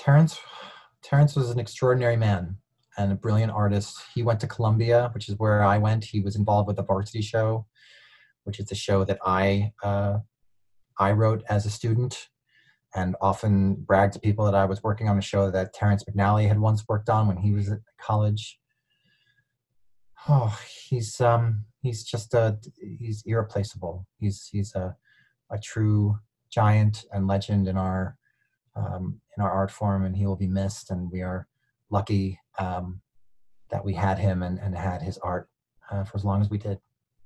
Terrence, Terrence was an extraordinary man and a brilliant artist. He went to Columbia, which is where I went. He was involved with the Varsity Show, which is the show that I wrote as a student, and often bragged to people that I was working on a show that Terrence McNally had once worked on when he was at college. Oh, he's irreplaceable. He's a true giant and legend in our art form, and he will be missed. And we are lucky that we had him and had his art for as long as we did.